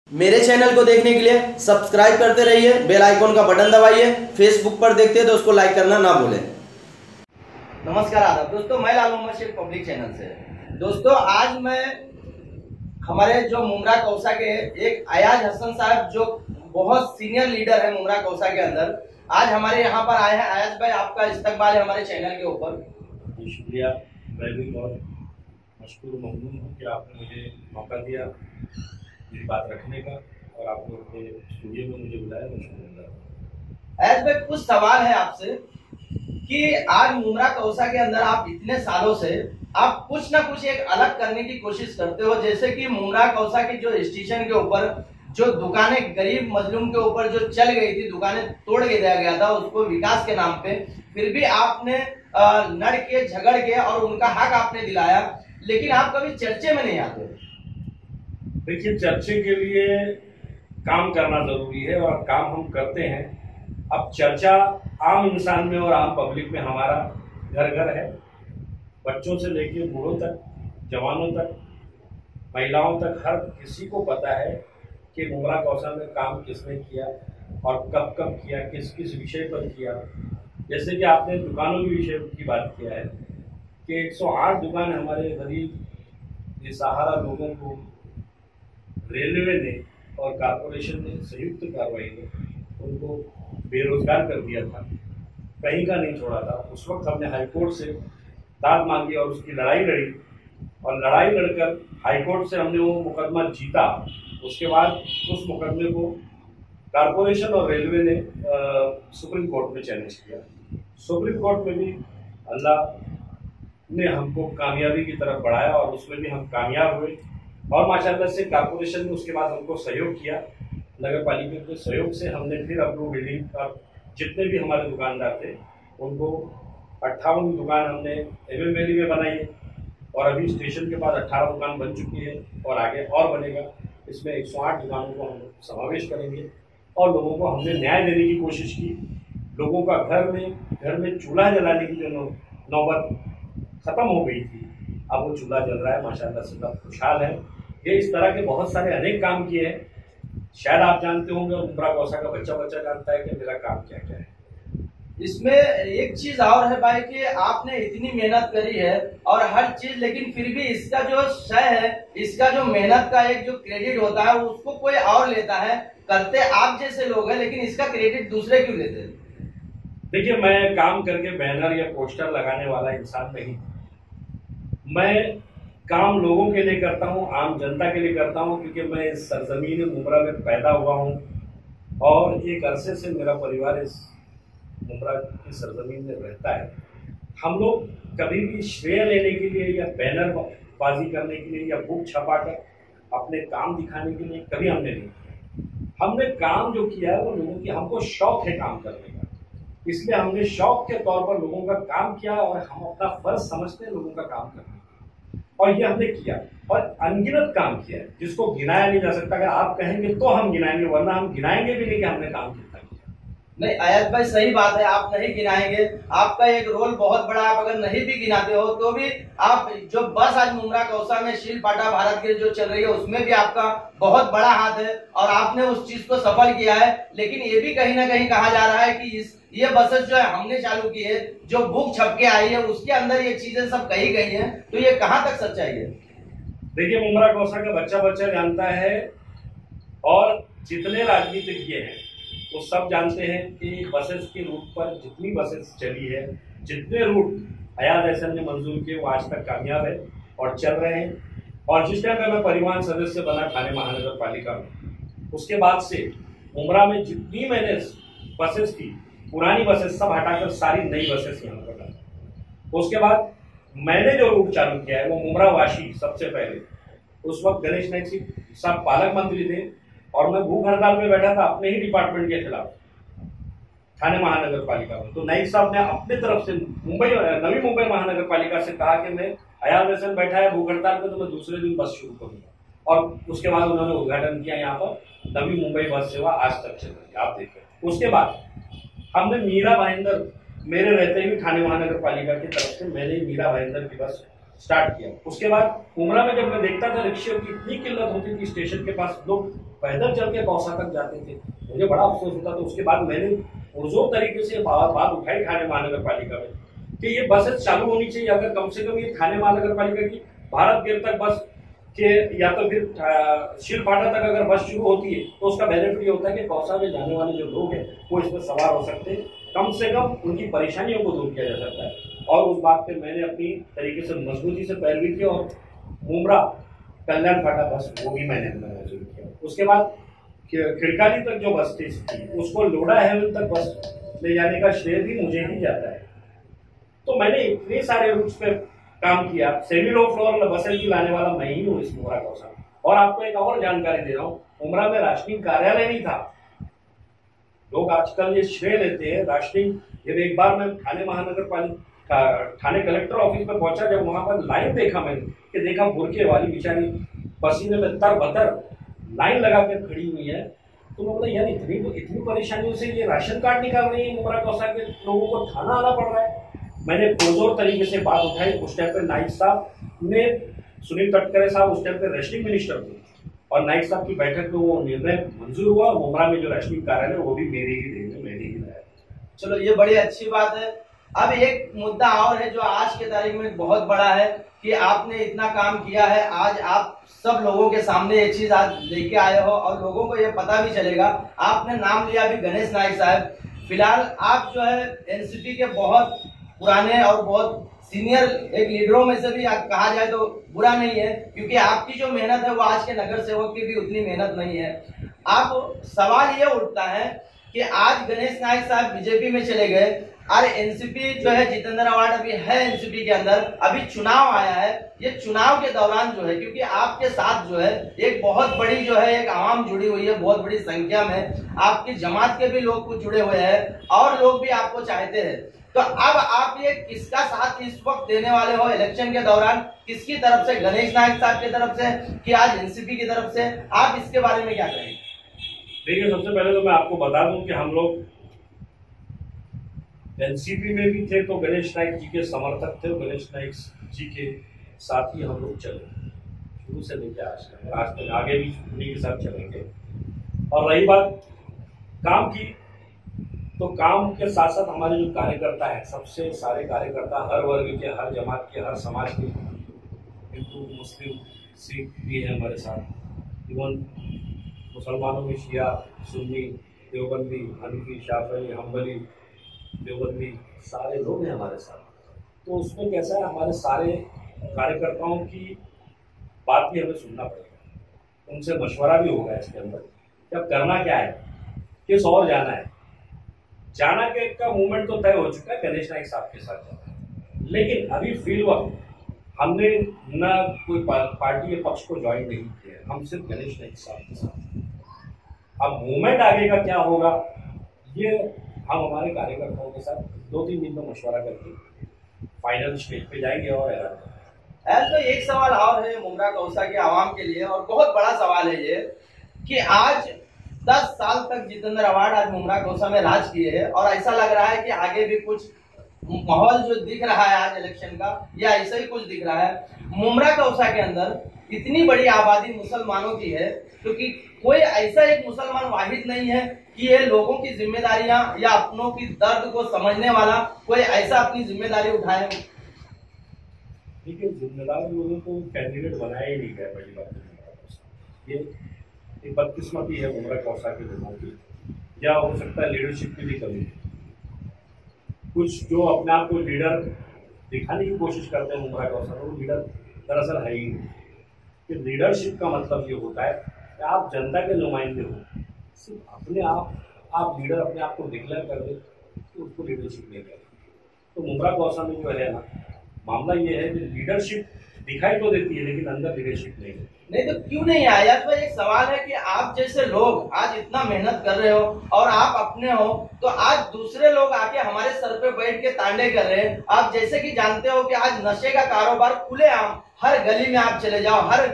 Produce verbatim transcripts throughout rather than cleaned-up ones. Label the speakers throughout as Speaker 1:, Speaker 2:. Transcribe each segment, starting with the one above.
Speaker 1: मेरे चैनल को देखने के लिए सब्सक्राइब करते रहिए, बेल आइकॉन का बटन दबाइए। फेसबुक पर देखते हैं तो उसको लाइक करना ना भूलें। नमस्कार आदाब दोस्तों, मैं लाल मोहम्मद शेख पब्लिक चैनल से। दोस्तों आज मैं हमारे जो मुमरा कौसा के एक अयाज हसन साहब जो बहुत सीनियर लीडर है मुमरा कौसा के अंदर, आज हमारे यहाँ पर आए हैं। अयाज भाई, आपका इस्तकबाल है हमारे चैनल के ऊपर।
Speaker 2: शुक्रिया, मैं भी बहुत मशकूर ममनून हूँ कि आपने मुझे मौका दिया मेरी बात रखने का और आपने अपने स्टूडियो में मुझे बुलाया। मैं शुक्रिया।
Speaker 1: अयाज भाई, कुछ सवाल है आपसे कि आज मुमरा कौसा के अंदर आप इतने सालों से आप कुछ ना कुछ एक अलग करने की कोशिश करते हो, जैसे कि मुमरा कौसा की जो स्टेशन के ऊपर जो दुकानें गरीब मजलूम के ऊपर जो चल गई थी, दुकानें तोड़ के दिया गया था उसको विकास के नाम पे, फिर भी आपने लड़ के झगड़ के और उनका हक आपने दिलाया, लेकिन आप कभी चर्चे में नहीं आते।
Speaker 2: देखिए, चर्चे के लिए काम करना जरूरी है और काम हम करते हैं। अब चर्चा आम इंसान में और आम पब्लिक में हमारा घर घर है। बच्चों से लेकर बूढ़ों तक, जवानों तक, महिलाओं तक, हर किसी को पता है कि मुमरा कौसा में काम किसने किया और कब कब किया, किस किस विषय पर किया। जैसे कि आपने दुकानों के विषय की बात किया है कि एक सौ आठ दुकान हमारे गरीब बेसहारा लोगों को रेलवे ने और कारपोरेशन ने संयुक्त कार्रवाई में उनको बेरोजगार कर दिया था, कहीं का नहीं छोड़ा था। उस वक्त हमने हाईकोर्ट से दाद मांगी और उसकी लड़ाई लड़ी और लड़ाई लड़कर हाईकोर्ट से हमने वो मुकदमा जीता। उसके बाद उस मुकदमे को कारपोरेशन और रेलवे ने सुप्रीम कोर्ट में चैलेंज किया। सुप्रीम कोर्ट में भी अल्लाह ने हमको कामयाबी की तरफ बढ़ाया और उसमें भी हम कामयाब हुए और माशाल्लाह से कारपोरेशन ने उसके बाद हमको सहयोग किया। नगर पालिका के सहयोग से हमने फिर अपनी बिल्डिंग पर जितने भी हमारे दुकानदार थे उनको अट्ठावन दुकान हमने एम एम वैली में बनाई और अभी स्टेशन के पास अट्ठारह दुकान बन चुकी है और आगे और बनेगा। इसमें एक सौ आठ दुकानों को हम समावेश करेंगे और लोगों को हमने न्याय देने की कोशिश की। लोगों का घर में घर में चूल्हा जलाने की जो नौबत खत्म हो गई थी, अब वो चूल्हा जल रहा है, माशाल्लाह से सब खुशहाल है। ये इस तरह के बहुत सारे अनेक काम किए हैं। शायद आप जानते होंगे, मुमरा कौसा का बच्चा बच्चा जानता है कि मेरा काम क्या क्या है।
Speaker 1: इसमें एक चीज और है भाई कि आपने इतनी मेहनत करी है और हर चीज, लेकिन फिर भी इसका जो श्रेय है, इसका जो मेहनत का एक जो क्रेडिट होता है उसको कोई और लेता है। करते आप जैसे लोग हैं, लेकिन इसका क्रेडिट दूसरे क्यों लेते हैं?
Speaker 2: देखिए, मैं काम करके बैनर या पोस्टर लगाने वाला इंसान नहीं। मैं काम लोगों के लिए करता हूँ, आम जनता के लिए करता हूँ, क्योंकि मैं इस सरजमीन मुमरा में पैदा हुआ हूँ और एक अरसे से मेरा परिवार इस मुमरा की सरजमीन में रहता है। हम लोग कभी भी श्रेय लेने के लिए या बैनर बाजी करने के लिए या बुक छपाकर अपने काम दिखाने के लिए कभी हमने नहीं किया। हमने काम जो किया है वो लोगों की, हमको शौक है काम करने का, इसलिए हमने शौक के तौर पर लोगों का काम किया और हम अपना फर्ज समझते हैं लोगों का काम करना और ये हमने किया और अनगिनत काम किया है जिसको गिनाया नहीं जा सकता। अगर आप कहेंगे तो हम गिनाएंगे, वरना हम गिनाएंगे भी नहीं कि हमने काम कितना किया।
Speaker 1: नहीं अयाज भाई, सही बात है, आप नहीं गिनाएंगे, आपका एक रोल बहुत बड़ा। आप अगर नहीं भी गिनाते हो तो भी आप जो बस आज मुमरा कौसा में शील पाटा भारत के जो चल रही है उसमें भी आपका बहुत बड़ा हाथ है और आपने उस चीज को सफल किया है। लेकिन ये भी कहीं ना कहीं कहा जा रहा है कि इस ये बसेस जो है हमने चालू की है, जो बुक छप के आई है उसके अंदर ये चीजें सब कही गई हैं, तो ये कहाँ तक सच्चाई है?
Speaker 2: देखिए, मुमरा कौसा का बच्चा बच्चा जानता है और जितने राजनीतिज्ञ हैं वो सब जानते हैं कि बसेस के रूट पर जितनी बसेस चली है, जितने रूट अयाज हसन ने मंजूर किए वो आज तक कामयाब है और चल रहे हैं। और जिस टाइम मैं परिवहन सदस्य बना थाने महानगर पालिका में, उसके बाद से मुमरा में जितनी मैंने बसेस की, पुरानी बसेस सब हटाकर सारी नई बसेस यहाँ पर डाली। उसके बाद मैंने जो रूट चालू किया है वो मुमरा वाशी सबसे पहले, उस वक्त गणेश नाइक जी साहब पालक मंत्री थे और मैं भूख हड़ताल में बैठा था अपने ही डिपार्टमेंट के खिलाफ थाने महानगर पालिका में। तो नाइक साहब ने अपने तरफ से मुंबई नवी मुंबई महानगर पालिका से कहा कि मैं अयाज हसन बैठा है भूख हड़ताल में तो मैं दूसरे दिन बस शुरू करूंगा और उसके बाद उन्होंने उद्घाटन किया यहाँ पर नवी मुंबई बस सेवा आज तक चल रही है, आप देखें। उसके बाद हमने मीरा भाईंदर, मेरे रहते हुए थाने महानगर पालिका की तरफ से मैंने मीरा भाईंदर की बस स्टार्ट किया। उसके बाद मुमरा में जब मैं देखता था रिक्शे की इतनी किल्लत होती थी, स्टेशन के पास लोग पैदल चल के कौसा तक जाते थे, मुझे बड़ा अफसोस होता था। उसके बाद मैंने पुरजोर तरीके से बात, बात उठाई थाने महानगर पालिका में कि ये बसेस चालू होनी चाहिए। अगर कम से कम ये थाने महानगर पालिका की भारत गेट तक बस के या तो फिर शिलपाटा तक अगर बस शुरू होती है तो उसका बेनिफिट ये होता है कि कौसा में जाने वाले जो लोग हैं वो इसमें सवार हो सकते हैं, कम से कम उनकी परेशानियों को दूर किया जा सकता है। और उस बात पे मैंने अपनी तरीके से मजबूती से पैरवी की और मुमरा कल्याण फाटा बस वो भी मैंने मंजूर किया। उसके बाद खिड़काली तक जो बस थी उसको लोडा हेवन तक बस ले जाने का श्रेय भी मुझे ही जाता है। तो मैंने इतने सारे रूट्स पे काम किया। सेमी लो फ्लोर बसें भी लाने वाला मैं ही हूँ इस मुमरा कौसा। और आपको एक और जानकारी दे रहा हूँ, मुमरा में राशनिंग कार्यालय नहीं था। लोग आजकल ये श्रेय लेते हैं राशनिंग। जब एक बार मैं थाने महानगर पालिका थाने कलेक्टर ऑफिस में पहुंचा, जब वहां पर लाइन देखा मैंने कि देखा बुरके वाली बेचारी पसीने में तर बतर लाइन लगा कर खड़ी हुई है, तो मैं बोला यार इतनी इतनी परेशानियों से ये राशन कार्ड निकाल रही है मुमरा कौसा के लोगों को थाना आना पड़ रहा है। मैंने पुरजोर तरीके से बात उठाई। उस टाइम पे नाइक साहब ने, सुनील तटकरे साहब उस टाइम पे रेशनिंग मिनिस्टर थे, और नाइक साहब की बैठक में वो निर्णय मंजूर हुआ। मुमरा में जो रेशनिंग कार्यालय वो भी मेरे ही देश में मैंने ही लाया।
Speaker 1: चलो ये बड़ी अच्छी बात है। अब एक मुद्दा और है जो आज के तारीख में बहुत बड़ा है कि आपने इतना काम किया है, आज आप सब लोगों के सामने ये चीज आज लेके आए हो और लोगों को ये पता भी चलेगा। आपने नाम लिया अभी गणेश नाइक साहब। फिलहाल आप जो है एनसीपी के बहुत पुराने और बहुत सीनियर एक लीडरों में से भी कहा जाए तो बुरा नहीं है, क्योंकि आपकी जो मेहनत है वो आज के नगर सेवक की भी उतनी मेहनत नहीं है। आप सवाल ये उठता है कि आज गणेश नाइक साहब बीजेपी में चले गए और एनसीपी जो है जितेंद्र अवार्ड अभी है एनसीपी के अंदर, अभी चुनाव आया है। ये चुनाव के दौरान जो है, क्योंकि आपके साथ जो है एक बहुत बड़ी जो है एक आवाम जुड़ी हुई है, बहुत बड़ी संख्या में आपकी जमात के भी लोग कुछ जुड़े हुए हैं और लोग भी आपको चाहते हैं। तो अब आप ये किसका साथ इस वक्त देने वाले हो इलेक्शन के दौरान? किसकी तरफ से, गणेश नाइक साहब की तरफ से कि आज एनसीपी की तरफ से? आप इसके बारे में क्या कहेंगे?
Speaker 2: देखिए, सबसे पहले तो मैं आपको बता दूं कि हम लोग एनसीपी में भी थे तो गणेश नाइक जी के समर्थक थे, गणेश नाइक जी के साथ ही हम लोग चले शुरू से लेकर आज तक, आज तक आगे भी उन्हीं के साथ चलेंगे। और रही बात काम की, तो काम के साथ साथ हमारे जो कार्यकर्ता है, सबसे सारे कार्यकर्ता हर वर्ग के, हर जमात के, हर समाज के, हिंदू मुस्लिम सिख भी है हमारे साथ। इवन मुसलमानों में शिया, सुन्नी, देवबंदी, हनीफी, शाफी, हम्बली, देवबंदी, सारे लोग हैं हमारे साथ। तो उसमें कैसा है, हमारे सारे कार्यकर्ताओं की बात भी हमें सुनना पड़ेगा, उनसे मशवरा भी होगा इसके अंदर कि अब करना क्या है, किस और जाना है। जाना के का मूवमेंट तो तय हो चुका है गणेश नाइक साहब के साथ जाना है, लेकिन अभी फील्ड वर्क हमने न कोई पार्टी या पक्ष को ज्वाइन नहीं किया, हम सिर्फ गणेश नाइक साहब के साथ। अब मूवमेंट आगे का क्या होगा ये हम हमारे कार्यकर्ताओं के साथ दो तीन दिन में मशवरा करके फाइनल स्टेज पे जाएंगे और ऐलान करेंगे।
Speaker 1: ऐसा एक सवाल और है मुमरा कौसा के आवाम के लिए, और बहुत बड़ा सवाल है ये कि आज दस साल तक जितेंद्र अवार्ड आज मुमरा कौसा में राज किए है, और ऐसा लग रहा है कि आगे भी कुछ माहौल जो दिख रहा है आज इलेक्शन का या ऐसा ही कुछ दिख रहा है। मुमरा कौसा के अंदर इतनी बड़ी आबादी मुसलमानों की है, क्योंकि कोई ऐसा एक मुसलमान वाहिद नहीं है कि ये लोगों की जिम्मेदारियां या अपनों की दर्द को समझने वाला कोई ऐसा अपनी जिम्मेदारी उठाए।
Speaker 2: देखिए, जिम्मेदार लोगों को कैंडिडेट बनाया ही नहीं गया, पहली बात ये एक बदकिस्मती है मुमरा कौसा के लोगों की, या हो सकता है लीडरशिप की भी कमी। कुछ जो अपने आप को लीडर दिखाने की कोशिश करते हैं मुमरा कौसा, वो लीडर दरअसल है ही नहीं। कि लीडरशिप का मतलब ये होता है कि आप जनता के नुमाइंदे हो, सिर्फ अपने आप आप लीडर अपने आप को डिक्लेयर कर दे तो उसको लीडरशिप नहीं करें। तो मुमरा कौसा में जो है ना, मामला ये है कि लीडरशिप दिखाई तो देती है लेकिन अंदर लीडरशिप नहीं है।
Speaker 1: नहीं तो क्यों नहीं आया? तो एक सवाल है कि आप जैसे लोग आज इतना मेहनत कर रहे हो और आप अपने हो, तो आज दूसरे लोग आके हमारे सर पे बैठ के तांडे कर रहे हैं। आप जैसे कि जानते हो कि आज नशे का कारोबार खुलेआम हर गली में आप चले जाओ, हर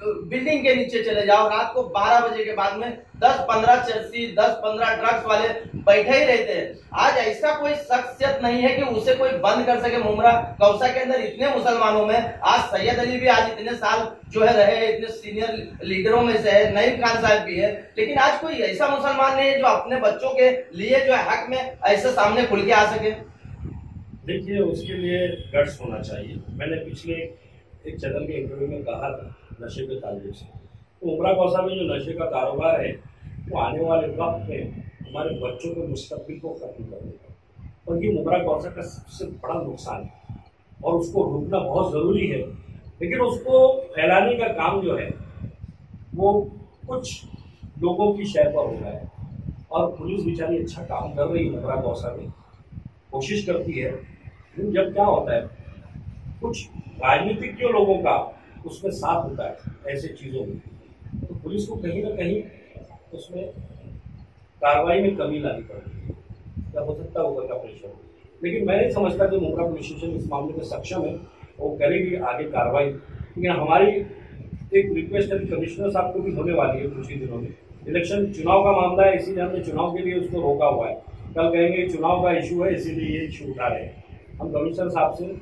Speaker 1: बिल्डिंग के नीचे चले जाओ, रात को बारह बजे के बाद में दस पंद्रह चर्सी दस पंद्रह ड्रग्स वाले बैठे ही रहते हैं। आज ऐसा कोई शख्सियत नहीं है कि उसे कोई बंद कर सके। मुमरा कौसा के अंदर इतने मुसलमानों में आज सैयद अली भी आज इतने साल जो है रहे, इतने सीनियर लीडरों में से है, नईम खान साहब भी है, लेकिन आज कोई ऐसा मुसलमान नहीं है जो अपने बच्चों के लिए जो है हक में ऐसे सामने खुल के आ सके।
Speaker 2: देखिए, उसके लिए गट्स होना चाहिए। मैंने पिछले एक चैनल के इंटरव्यू में कहा था नशे के ताल्लुक से, तो मुमरा कौसा में जो नशे का कारोबार है वो आने वाले वक्त में हमारे बच्चों के मुस्तकबिल को खत्म कर देगा, और ये मुमरा कौसा का सबसे बड़ा नुकसान है और उसको रोकना बहुत ज़रूरी है। लेकिन उसको फैलाने का काम जो है वो कुछ लोगों की शय पर हो रहा है, और पुलिस बेचारी अच्छा काम कर रही है मुमरा कौसा में, कोशिश करती है। लेकिन जब क्या होता है, कुछ राजनीतिक जो लोगों का उसमें साथ होता है ऐसे चीज़ों में, तो पुलिस को कहीं ना कहीं उसमें कार्रवाई में कमी लानी पड़ती है, या हो सकता है ऊपर का प्रेशर हो। लेकिन मैं नहीं समझता कि मुमरा पुलिस स्टेशन इस मामले में सक्षम है, वो करेगी आगे कार्रवाई। लेकिन हमारी एक रिक्वेस्ट है कमिश्नर साहब को भी होने वाली है कुछ ही दिनों में। इलेक्शन चुनाव का मामला है, इसीलिए हमने चुनाव के लिए उसको रोका हुआ है। कल कहेंगे चुनाव का इशू है इसीलिए ये इशू उठा रहे हैं। हम कमिश्नर साहब से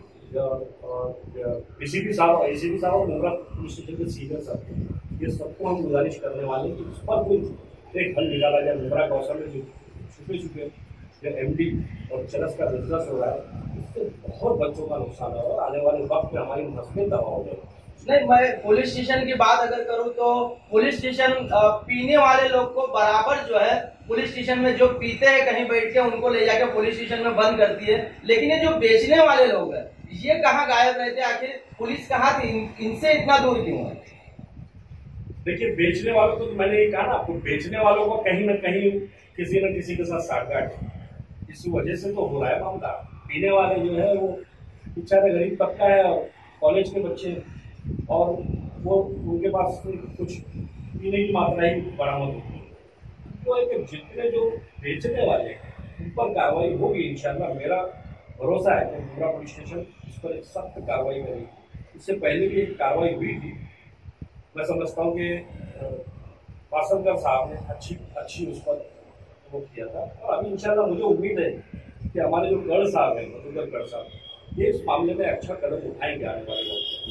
Speaker 2: पीसीपी साहब और एसीपी साहब और मुमरा पुलिस स्टेशन के सीनियर साहब, ये सबको हम गुजारिश करने वाले हैं कि उस पर कोई एक हल निकाला जाए। मुमरा कौशल में जो छुपे छुपे जो एमडी और चरस का बिजनेस हो रहा है, इससे बहुत बच्चों का नुकसान है और आने वाले वक्त में हमारी नस्लें तबाह हो जाएगी।
Speaker 1: नहीं, मैं पुलिस स्टेशन की बात अगर करूं तो पुलिस स्टेशन पीने वाले लोग को बराबर जो है पुलिस स्टेशन में जो पीते हैं कहीं बैठ के उनको ले जाकर पुलिस स्टेशन में बंद करती है, लेकिन ये जो बेचने वाले लोग हैं ये कहाँ गायब रहते हैं? आखिर पुलिस कहाँ थी? इन, इनसे इतना दूर क्यों है?
Speaker 2: देखिए, बेचने वालों को तो मैंने ये कहा ना आपको, बेचने वालों को कहीं ना कहीं किसी न किसी के साथ साठगांठ इस वजह से तो हो रहा है मामला। पीने वाले जो है वो बेचारे गरीब तबका है और कॉलेज के बच्चे, और वो उनके पास कुछ पीने की मात्रा ही बरामद होती है। तो एक जितने जो बेचने वाले हैं उन पर कार्रवाई होगी इंशाल्लाह। मेरा भरोसा है कि मुमरा पुलिस स्टेशन इस पर एक सख्त कार्रवाई करेगी। इससे पहले भी एक कार्रवाई हुई थी, मैं समझता हूँ कि वासनकर साहब ने अच्छी अच्छी उस पर वो किया था, और अभी इंशाल्लाह मुझे उम्मीद है कि हमारे जो गढ़ साहब हैं, मधुकर गढ़ साहब, ये इस मामले में अच्छा कदम उठाएंगे आने वाले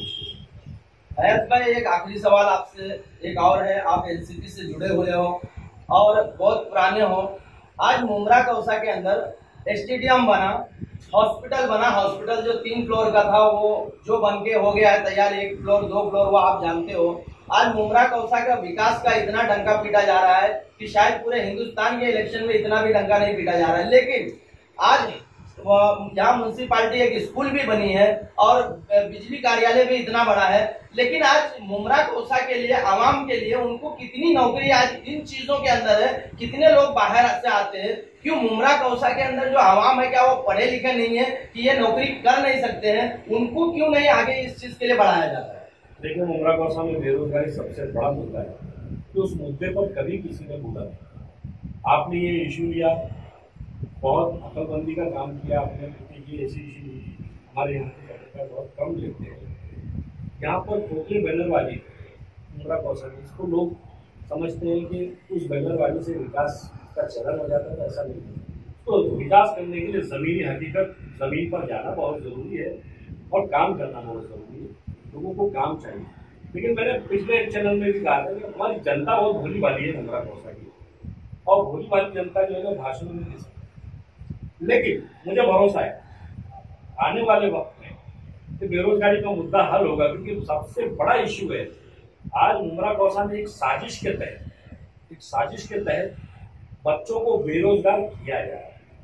Speaker 2: वक्त।
Speaker 1: हयात भाई, एक आखिरी सवाल आपसे एक और है, आप एनसीपी से जुड़े हुए हो और बहुत पुराने हो। आज मुमरा कौसा के अंदर स्टेडियम बना, हॉस्पिटल बना, हॉस्पिटल जो तीन फ्लोर का था वो जो बन के हो गया है तैयार, एक फ्लोर दो फ्लोर वो आप जानते हो। आज मुमरा कौसा का विकास का इतना डंका पीटा जा रहा है कि शायद पूरे हिंदुस्तान के इलेक्शन में इतना भी डंका नहीं पीटा जा रहा है। लेकिन आज यहाँ म्यूनसिपालिटी एक स्कूल भी बनी है और बिजली कार्यालय भी इतना बड़ा है, लेकिन आज मुमरा कौसा के लिए, आवाम के लिए उनको कितनी नौकरी आज इन चीजों के अंदर है, कितने लोग बाहर से आते हैं। क्यों मुमरा कौसा के अंदर जो आवाम है, क्या वो पढ़े लिखे नहीं है कि ये नौकरी कर नहीं सकते हैं? उनको क्यों नहीं आगे इस चीज के लिए बढ़ाया जाता है?
Speaker 2: देखिए, मुमरा कौसा में बेरोजगारी सबसे बड़ा मुद्दा है, तो उस मुद्दे पर कभी किसी ने बोला नहीं। आपने ये इशू लिया, बहुत अकलबंदी का काम किया आपने, क्योंकि ये ऐसी इशू हमारे यहाँ के पत्रकार बहुत कम लेते हैं। यहाँ पर खोखले बैनरबाजी मुमरा कौसा में, इसको लोग समझते हैं कि उस बैनरबाजी से विकास का चरण हो जाता है, ऐसा नहीं है। तो विकास करने के लिए ज़मीनी हकीकत, ज़मीन पर जाना बहुत ज़रूरी है और काम करना बहुत ज़रूरी है। लोगों को काम चाहिए। लेकिन मैंने पिछले एक चैनल में भी कहा था कि हमारी जनता बहुत भोली भाली है मुमरा कौसा की, और भोली भाली जनता जो है ना भाषण में दे सकती। लेकिन मुझे भरोसा है आने वाले वक्त में कि बेरोजगारी का मुद्दा हल होगा, क्योंकि सबसे बड़ा इश्यू है आज मुमरा कौसा में एक साजिश के तहत एक साजिश के तहत बच्चों को बेरोजगार किया जा रहा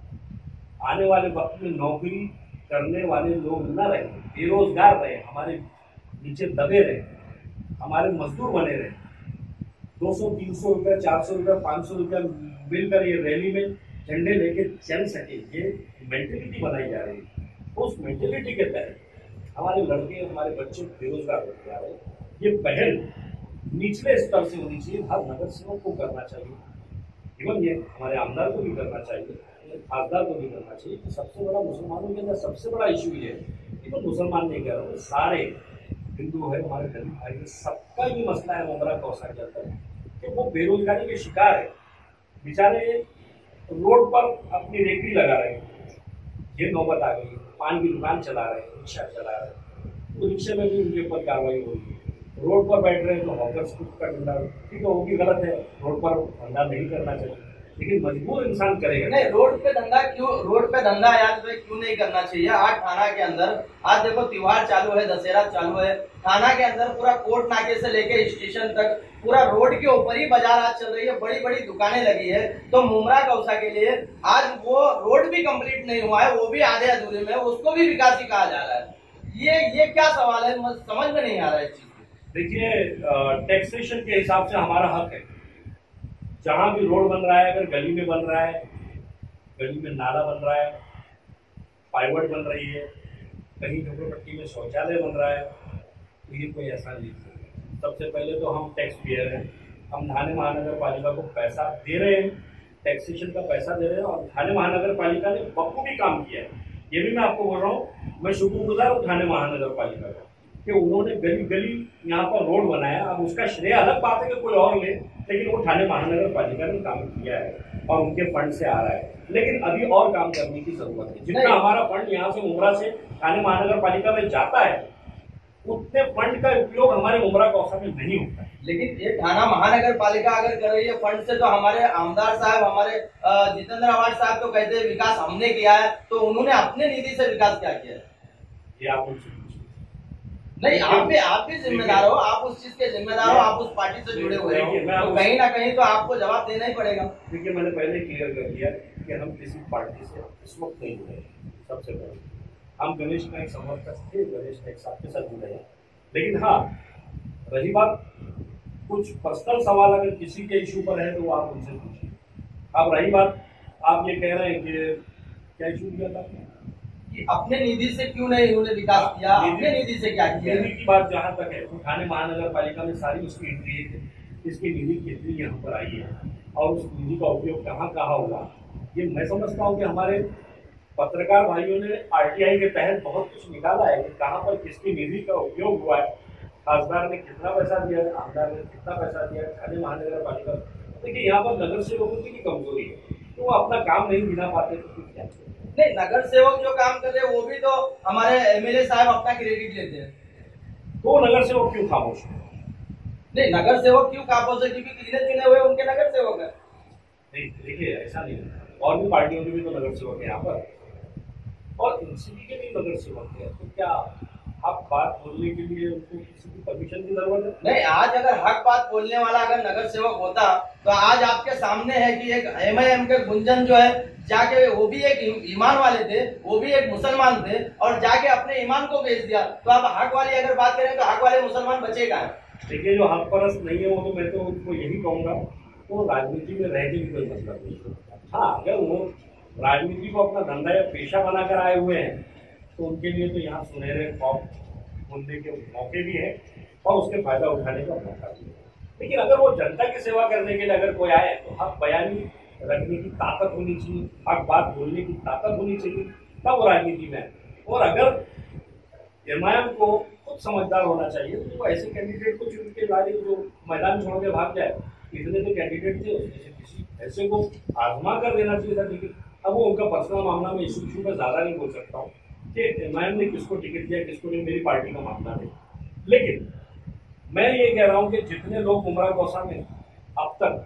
Speaker 2: है। आने वाले वक्त में नौकरी करने वाले लोग न रहे, बेरोजगार रहे, हमारे नीचे दबे रहे, हमारे मजदूर बने रहे। दो सौ तीन सौ रुपये चार सौ रुपये पाँच सौ रुपये मिलकर ये रैली में झंडे लेके चल सके, ये मेंटेलिटी बनाई जा रही है। उस मेंटेलिटी के तहत हमारे लड़के, हमारे बच्चे बेरोजगार होते जा रहे हैं। ये पहल निचले स्तर से होनी चाहिए, हर नगर सेवक को करना चाहिए, इवन ये हमारे आमदार को भी करना चाहिए, खासदार को भी करना चाहिए। सबसे बड़ा मुसलमानों के अंदर सबसे बड़ा इशू ये है, इवन मुसलमान नहीं कह रहा हूँ, सारे हिंदू है, हमारे दलित भाई है, सबका ये मसला है मुमरा कौसा के अंदर कि वो बेरोजगारी के शिकार है। बेचारे रोड पर अपनी रेकड़ी लगा रहे हैं, ये नौबत आ गई। पान की दुकान चला रहे हैं, रिक्शा चला रहे हैं, तो रिक्शे में भी उनके ऊपर कार्रवाई हो रही है। रोड पर बैठ रहे हैं तो हॉकर्स का धंधा, ठीक है वो भी गलत है, रोड पर धंधा नहीं करना चाहिए, लेकिन मजबूर इंसान करेगा
Speaker 1: नहीं। रोड पे धंधा क्यों, रोड पे धंधा याद पे क्यों नहीं करना चाहिए? आज थाना के अंदर, आज देखो त्योहार चालू है, दशहरा चालू है, थाना के अंदर पूरा कोर्ट नाके से लेके स्टेशन तक पूरा रोड के ऊपर ही बाजार आज चल रही है, बड़ी बड़ी दुकानें लगी है। तो मुमरा कौसा के लिए आज वो रोड भी कंप्लीट नहीं हुआ है, वो भी आधे अधूरे में, उसको भी विकास ही कहा जा रहा है। ये ये क्या सवाल है, समझ में नहीं आ रहा है चीज।
Speaker 2: देखिए, टैक्सेशन के हिसाब से हमारा हक है, जहां भी रोड बन रहा है, अगर गली में बन रहा है, गली में नाला बन रहा है, पाइवट बन रही है, कहीं झोपड़पट्टी में शौचालय बन रहा है, तो ये कोई ऐसा नहीं है। सबसे पहले तो हम टैक्स पेयर हैं, हम थाने महानगर पालिका को पैसा दे रहे हैं, टैक्सेशन का पैसा दे रहे हैं, और थाने महानगर पालिका ने बखूबी काम किया है। ये भी मैं आपको बोल रहा हूँ, मैं शुक्रगुजार हूँ थाने महानगर पालिका का कि उन्होंने गली गली यहाँ पर रोड बनाया। अब उसका श्रेय अलग बात है कि कोई और ले, लेकिन वो थाने महानगर पालिका ने काम किया है और उनके फंड से आ रहा है। लेकिन अभी और काम करने की जरूरत है। जितना हमारा फंड यहाँ से मुमरा से थाने महानगर पालिका में जाता है, उतने फंड का उपयोग हमारे मुमरा कौसा में नहीं होता है।
Speaker 1: लेकिन ये थाना महानगर पालिका अगर कर रही है फंड से, तो हमारे आमदार साहब, हमारे जितेंद्र आवाज साहब तो कहते हैं विकास हमने किया है, तो उन्होंने अपने निधि से विकास क्या किया है?
Speaker 2: ये आप उनसे
Speaker 1: नहीं, आप भी आप भी जिम्मेदार हो, आप उस चीज के जिम्मेदार हो, आप उस पार्टी से जुड़े हुए हो, तो कहीं ना कहीं तो आपको जवाब देना ही पड़ेगा।
Speaker 2: देखिए, मैंने पहले क्लियर कर दिया कि हम किसी पार्टी से इस वक्त नहीं जुड़े। सबसे पहले हम गणेश नाइक समर्थक थे, गणेश नाइक साहब के साथ जुड़े हैं। लेकिन हाँ, रही बात कुछ पर्सनल सवाल अगर किसी के इशू पर है तो आप उनसे पूछिए। अब रही बात, आप ये कह रहे हैं कि क्या इशू किया था,
Speaker 1: अपने निधि से क्यों नहीं उन्होंने विकास किया, अपने निधि से क्या किया?
Speaker 2: निधि की बात जहाँ तक है, तो थाने महानगर पालिका में सारी उसकी एंट्री है, इसकी निधि कितनी यहाँ पर आई है और उस निधि का उपयोग कहाँ कहाँ होगा। ये मैं समझता हूँ कि हमारे पत्रकार भाइयों ने आरटीआई के तहत बहुत कुछ निकाला है कि कहाँ पर किसकी निधि का उपयोग हुआ है, खासदार ने कितना पैसा दिया है, आमदार ने कितना पैसा दिया है, थाने महानगर पालिका। देखिए, यहाँ पर नगर सेवकों की कमजोरी है, तो वो अपना काम नहीं गिना पाते, तो क्या
Speaker 1: नहीं, नगर सेवक जो काम कर रहे हैं वो भी तो हमारे एमएलए साहब अपना क्रेडिट लेते हैं,
Speaker 2: तो नगर सेवक क्यों खामोश है?
Speaker 1: नहीं, नगर सेवक क्यों खामोश है? क्योंकि किसने चुने हुए उनके नगर सेवक है।
Speaker 2: नहीं, देखिए ऐसा नहीं है, और भी पार्टियों के भी तो नगर सेवक है यहाँ पर, और एनसीपी के भी नगर सेवक है। तो क्या आप बात बोलने के लिए उनको किसी की परमिशन की जरूरत है?
Speaker 1: नहीं, आज अगर हक बात बोलने वाला अगर नगर सेवक होता तो आज आपके सामने है कि एक एमआईएम के गुंजन जो है, जाके वो भी एक ईमान वाले थे, वो भी एक मुसलमान थे, और जाके अपने ईमान को बेच दिया। तो आप हक वाली अगर बात करें तो हक वाले मुसलमान बचेगा।
Speaker 2: देखिए, जो हक परस्त नहीं है वो तो मैं तो उनको यही कहूंगा, तो राजनीति में रह के भी कोई मतलब नहीं। हाँ, अगर वो राजनीति को अपना धंधा या पेशा बनाकर आए हुए हैं तो उनके लिए तो यहाँ सुनहरे खौफ बुनने के मौके भी है और उसके फायदा उठाने का मौका भी है। लेकिन अगर वो जनता की सेवा करने के लिए अगर कोई आए तो हक बयानी रखने की ताकत होनी चाहिए, हक बात बोलने की ताकत होनी चाहिए, तब वो राजनीति में है। और अगर एमआईएम को खुद समझदार होना चाहिए तो वो ऐसे कैंडिडेट को चुन के लाए जो मैदान छोड़ के भाग जाए। इतने तो कैंडिडेट थे, उसमें से किसी ऐसे को आजमा कर देना चाहिए था टिकट। अब वो उनका पर्सनल मामला में इशू इशू में ज्यादा नहीं बोल सकता हूँ कि एमआईएम ने किसको टिकट दिया किसको नहीं, मेरी पार्टी का मामला है। लेकिन मैं ये कह रहा हूँ कि जितने लोग मुमरा कौसा में अब तक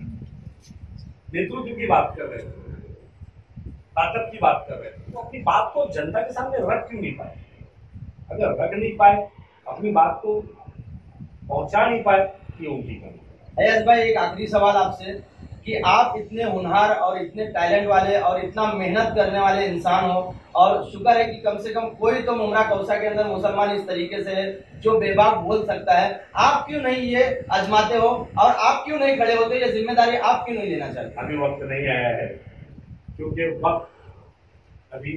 Speaker 2: नेतृत्व की बात कर रहे थे, ताकत की बात कर रहे थे, तो अपनी बात को जनता के सामने रख क्यों नहीं पाए? अगर रख नहीं पाए, अपनी बात को पहुंचा नहीं पाए, ये उनकी कमी।
Speaker 1: अय्यज भाई, एक आखिरी सवाल आपसे कि आप इतने होनहार और इतने टैलेंट वाले और इतना मेहनत करने वाले इंसान हो, और शुक्र है कि कम से कम कोई तो मुमरा कौसा के अंदर मुसलमान इस तरीके से है जो बेबाक बोल सकता है। आप क्यों नहीं ये आजमाते हो और आप क्यों नहीं खड़े होते? ये जिम्मेदारी आप क्यों नहीं लेना चाहते?
Speaker 2: अभी वक्त नहीं आया है, क्योंकि वक्त अभी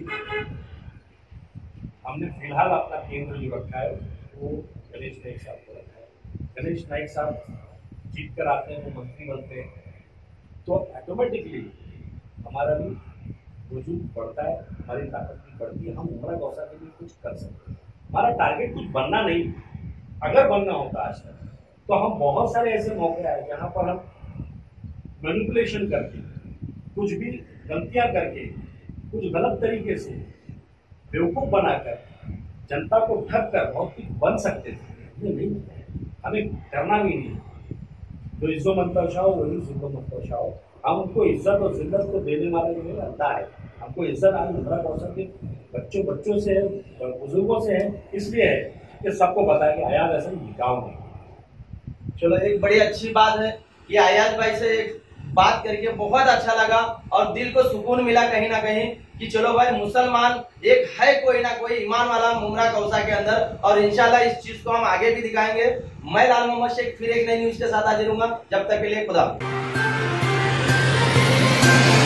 Speaker 2: हमने फिलहाल अपना केंद्र जो रखा है वो गणेश नाइक साहब को रखा है। गणेश नाइक साहब जीत कर आते हैं, वो मंत्री बनते हैं, तो ऑटोमेटिकली हमारा भी वजूद बढ़ता है, हमारी ताकत भी बढ़ती है, हम मुमरा कौसा के लिए कुछ कर सकते हैं। हमारा टारगेट कुछ बनना नहीं, अगर बनना होता आज तक, तो हम बहुत सारे ऐसे मौके आए जहां पर हम मैनिपुलेशन करके, कुछ भी गलतियां करके, कुछ गलत तरीके से बेवकूफ बनाकर जनता को ठग कर बहुत कुछ बन सकते थे। नहीं, हमें करना भी नहीं। जो इज्जो मंतवशाओ वही जिंदो मंतवशाओ। हम उनको इज्जत और जिल्लत को देने वाला जो है अल्लाह है। हमको इज्जत आज मुमरा कौसर के बच्चों बच्चों से है, बुजुर्गों से है, इसलिए है कि सबको पता है कि अयाज हसन गाँव में।
Speaker 1: चलो, एक बड़ी अच्छी बात है कि अयाज भाई से बात करके बहुत अच्छा लगा और दिल को सुकून मिला कहीं ना कहीं कि चलो भाई, मुसलमान एक है कोई ना कोई ईमान वाला मुमरा कौसा के अंदर, और इंशाल्लाह इस चीज को हम आगे भी दिखाएंगे। मैं लाल मोहम्मद शेख फिर एक नई न्यूज के साथ हाजिर हूंगा। जब तक के लिए खुदा।